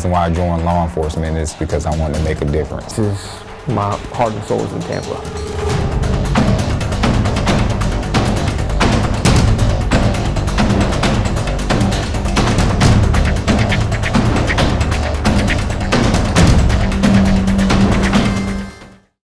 reason why I joined law enforcement is because I wanted to make a difference. My heart and soul is in Tampa.